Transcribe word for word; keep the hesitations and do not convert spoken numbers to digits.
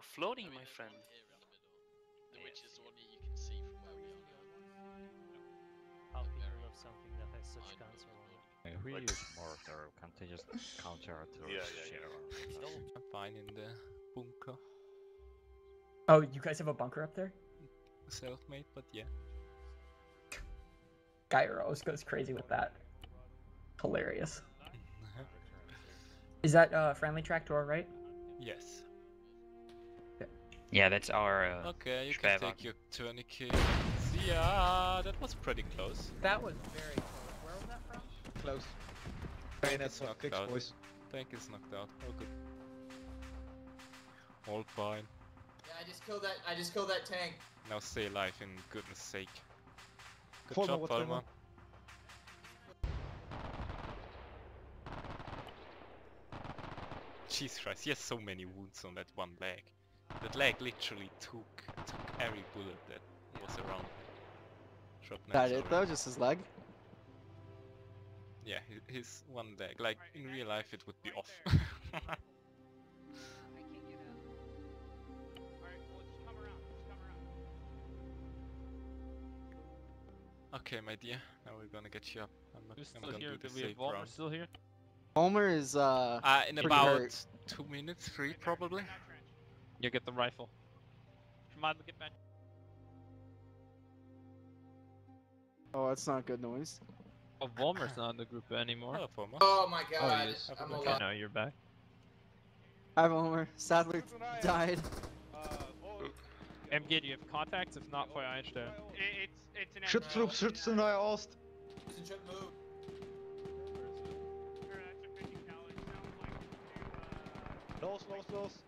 floating, my friend. Here in the middle, which is the one that you can see from where we are now. How can you love something that has such guns around it? If we use mortar, can't they just counter to Yeah, yeah, yeah. share? I'm fine in the bunker. Oh, you guys have a bunker up there? Self-made, but yeah. Gyro always goes crazy with that. Hilarious. Is that uh, friendly track to our right? Yes. Yeah, that's our. Uh, Okay, you can Schweber. take your tourniquet. Yeah, that was pretty close. That was very close. Where was that from? Close. Tank Bayonets is on knocked fixed, out. boys. Tank is knocked out. Oh, good. All fine. Yeah, I just killed that. I just killed that tank. Now stay alive, in goodness sake. Good Palmer, job, what's going Palmer. on? Jesus Christ, he has so many wounds on that one leg. That leg literally took took every bullet that was around. Shrapnel, That it sorry. though, just his leg? Yeah, hi- his one leg. Like, in real life it would be off. Okay, my dear, now we're gonna get you up. I'm, not, Who's I'm still gonna here? do the Do we have safe Walmer round. still here? Homer is uh Uh, in pretty about hurt. two minutes, three probably. You get the rifle. Come on, get back. Oh, that's not good noise. Oh, Walmer's not in the group anymore. Hello, Palmer. Oh my Oh, god. he is. I'm Okay, alive. now you're back. Hi Homer. Sadly died. M G, do you have contacts? If not, feuer einstellen. It's it's an Schutztrupp, Schützenei Ost. Listen, move. Los, los, los.